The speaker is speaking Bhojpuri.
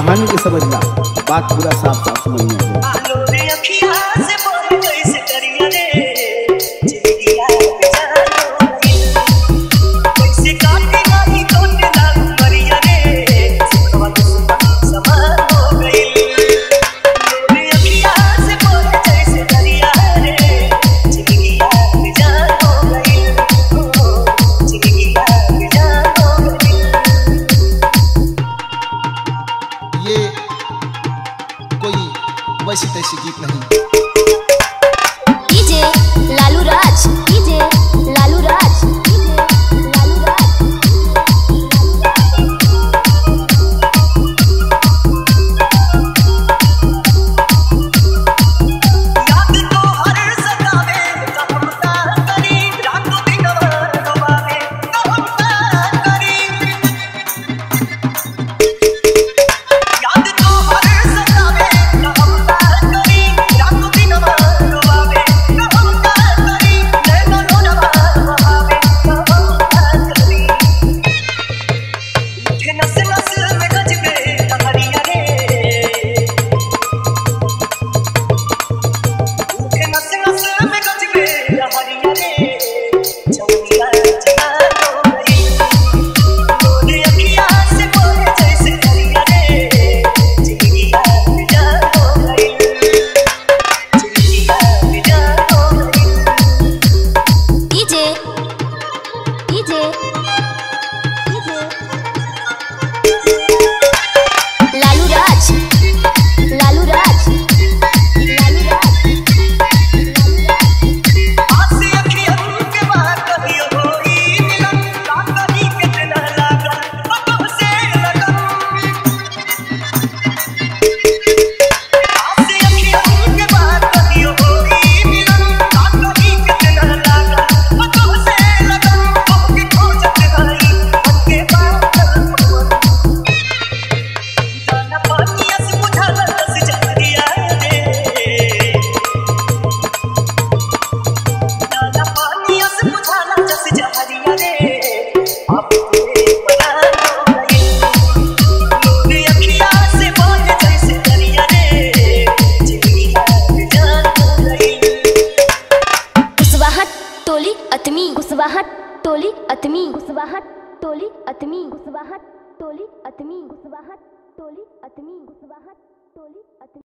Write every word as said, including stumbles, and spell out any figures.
कहानी के समझ ला, बात पूरा साफ साफ समझ में आ वैसी तैसी गीत नहीं। DJ Lalu Raj, DJ Lalu Raj, DJ Lalu Raj. याद तो हर सतावे कहमता करी, रातों दिन डुबावे कहमता करी। याद तो हर सतावे कहमता करी, रातों दिन डुबावे कहमता करी। नैना नोनवा बहावे कहमता करी। उठे नस नस में गजबे लहरिया रे, उठे नस नस में गजबे लहरिया रे। जमुनिया जवान हो गई, गोरी अखियाँ से बोले जैसे दरिया रे। जिंदगिया बेजान हो गई, जिंदगिया बेजान हो गई। DJ DJ DJ Lalu Raj, Lalu Raj, Lalu Raj. आज से अखियन के बाद कहियो होई मिलन, का कहीं कितना लागल अब से लगन। आज से अखियन के बाद कहियो होई मिलन, का कहीं कितना लागल अब से लगन। ओके खोजत रही मन के बादल पवन, दाना पानिया से बुझाला दस जहरिया रे। दाना पानिया से बुझाला दस जहरिया रे। अब तेरे परान हो गई, गोरी अखियाँ से बोले जैसे दरिया रे। जिंदगिया बेजान हो गई। गुस्वाहट टोली अतमी, गुस्वाहट टोली अतमी, गुस्वाहट टोली अतमी, गुस्वाहट टोली अतमी, गुस्वाहट टोली अतमी, गुस्वाहट टोली अतमी।